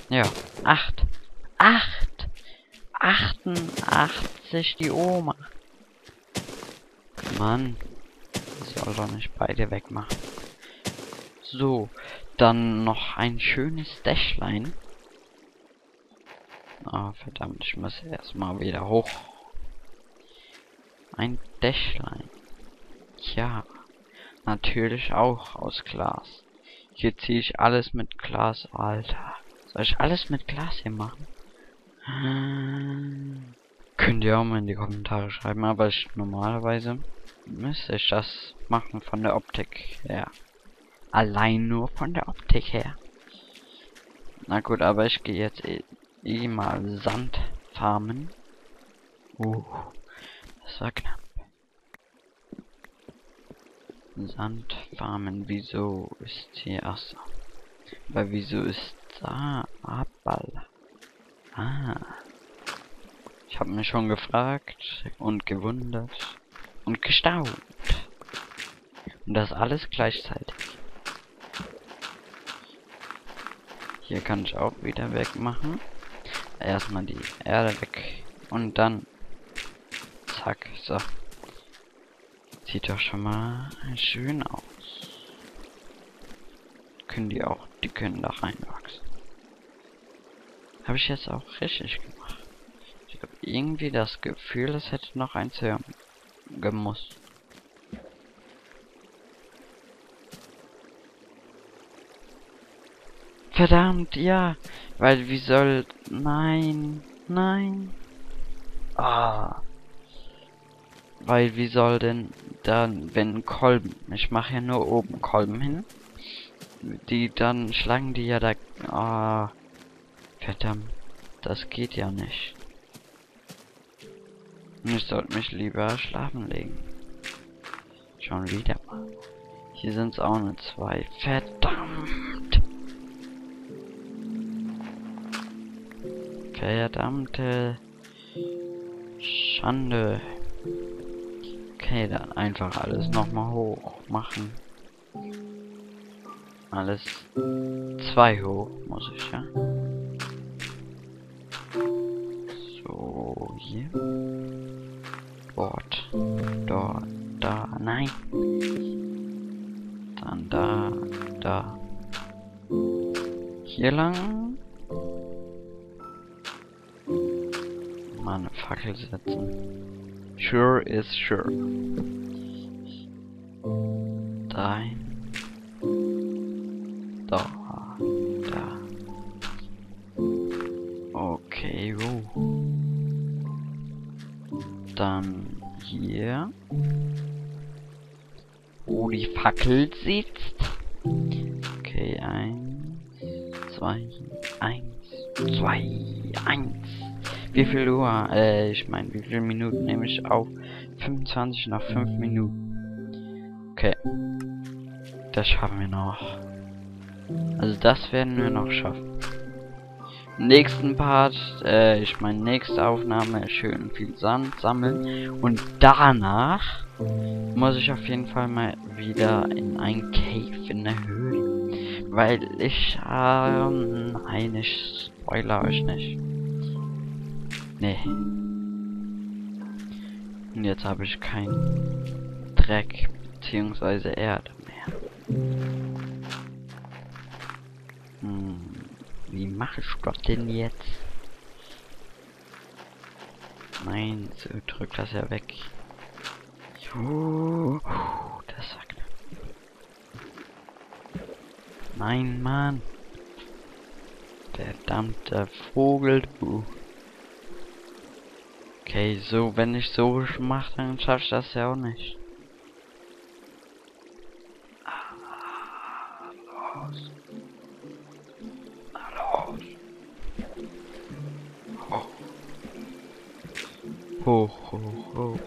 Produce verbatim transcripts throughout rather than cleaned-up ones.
Ja, acht. Acht. achtundachtzig die Oma. Mann. Ich soll doch nicht beide wegmachen. So, dann noch ein schönes Dächlein. Oh, verdammt, ich muss erstmal wieder hoch. Ein Dächlein. Ja, natürlich auch aus Glas. Hier ziehe ich alles mit Glas, Alter. Soll ich alles mit Glas hier machen? Hm. Könnt ihr auch mal in die Kommentare schreiben, aber ich, normalerweise müsste ich das machen von der Optik her. Allein nur von der Optik her. Na gut, aber ich gehe jetzt eh, eh mal Sand farmen. Uh, das war knapp. Sand farmen, wieso ist hier... Achso. Aber wieso ist da Abball? Ah. Ich habe mich schon gefragt und gewundert und gestaunt. Und das alles gleichzeitig. Hier kann ich auch wieder wegmachen. Erstmal die Erde weg. Und dann... Zack, so. Sieht doch schon mal schön aus. Können die auch, die können da reinwachsen. Habe ich jetzt auch richtig gemacht. Ich habe irgendwie das Gefühl, es hätte noch eins hören gemusst. Verdammt, ja. Weil wie soll... Nein, nein. Ah. Weil wie soll denn dann, wenn Kolben... Ich mache ja nur oben Kolben hin. Die dann schlagen die ja da... Ah. Verdammt. Das geht ja nicht. Ich sollte mich lieber schlafen legen. Schon wieder mal. Hier sind es auch nur zwei. Verdammt. Verdammte Schande. Okay, dann einfach alles nochmal hoch machen. Alles zwei hoch muss ich, ja. So, hier. Dort. Dort. Da. Nein. Dann da. Da. Hier lang. Mal eine Fackel setzen. Sure is sure. Dahin. Da. Da. Okay, wo? Dann hier. Wo die Fackel sitzt. Okay, eins, zwei, eins, zwei, eins. Wie viel Uhr? Äh, ich meine, wie viele Minuten nehme ich auf? fünfundzwanzig nach fünf Minuten. Okay. Das schaffen wir noch. Also das werden wir noch schaffen. Nächsten Part, äh, ich meine nächste Aufnahme, schön viel Sand sammeln. Und danach muss ich auf jeden Fall mal wieder in ein Cave in der Höhle. Weil ich, ähm, nein, ich spoiler euch nicht. Nee. Und jetzt habe ich keinen Dreck beziehungsweise Erde mehr. Hm, wie mache ich das denn jetzt? Nein, so drück das ja weg. Uh, das war knapp. Nein, Mann. Verdammter Vogel, du. Okay, so, wenn ich so mache, dann schaff ich das ja auch nicht. Ah, los. Ah, los. Hoch. Hoch, hoch, hoch.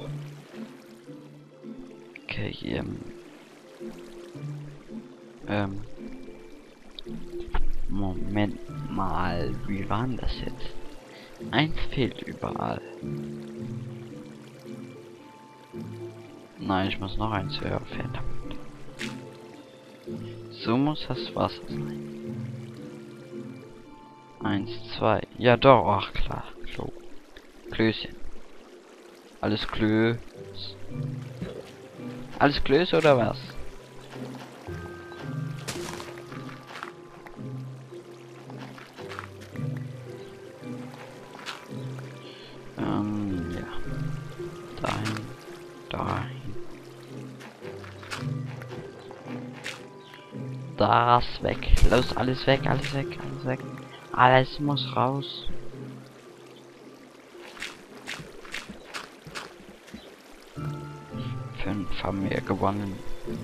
Okay, ähm. Ähm. Moment mal, wie war denn das jetzt? Eins fehlt überall. Nein, ich muss noch eins höher, verdammt. So muss das Wasser sein. Eins, zwei. Ja doch, ach klar. So. Klößchen. Alles Klöß. Alles Klöß oder was? Ähm, ja. Dahin. Dahin. Das weg. Los, alles weg, alles weg, alles weg. Alles muss raus. Fünf haben wir gewonnen.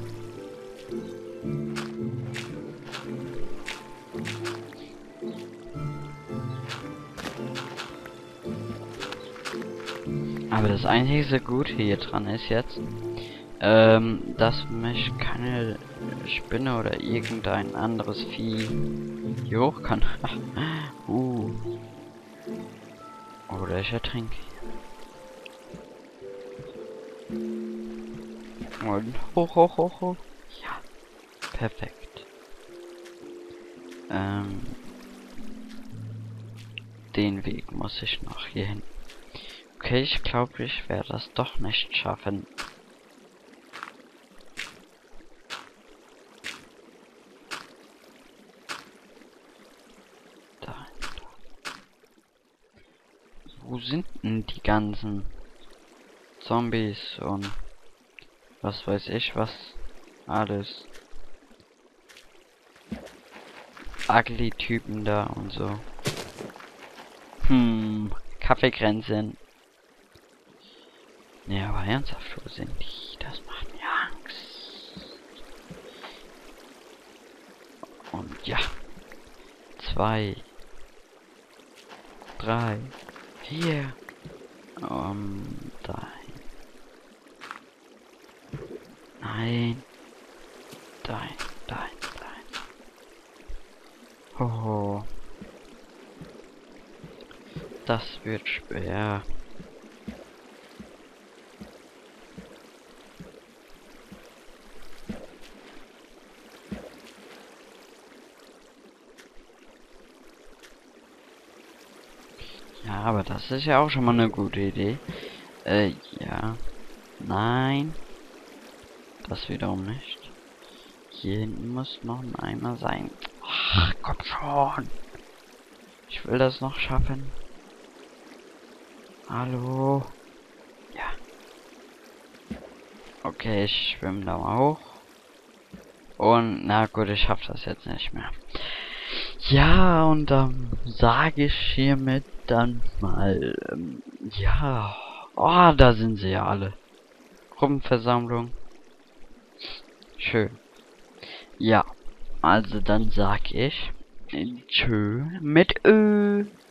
Aber das einzige Gute hier dran ist jetzt, ähm, dass mich keine Spinne oder irgendein anderes Vieh hier hoch kann. uh. Oder ich ertrinke. Und hoch, hoch, hoch, hoch. Ja, perfekt. Ähm, den Weg muss ich noch hier hin. Okay, ich glaube, ich werde das doch nicht schaffen. Da, da. Wo sind denn die ganzen Zombies und was weiß ich was alles? Ugly Typen da und so. Hm, Kaffeekränzchen. Ja, aber ernsthaft, wo sind die? Das macht mir Angst. Und ja. Zwei. Drei. Vier. Um, drei. Nein. Nein, nein, nein. Hoho. Das wird schwer. Ja, aber das ist ja auch schon mal eine gute Idee. Äh, ja. Nein. Das wiederum nicht. Hier hinten muss noch ein Eimer sein. Ach, komm schon. Ich will das noch schaffen. Hallo. Ja. Okay, ich schwimme da mal hoch. Und na gut, ich schaff das jetzt nicht mehr. Ja, und dann sage ich hiermit dann mal, ähm, ja. Oh, da sind sie ja alle. Gruppenversammlung. Schön. Ja, also dann sag ich tschö mit Ö.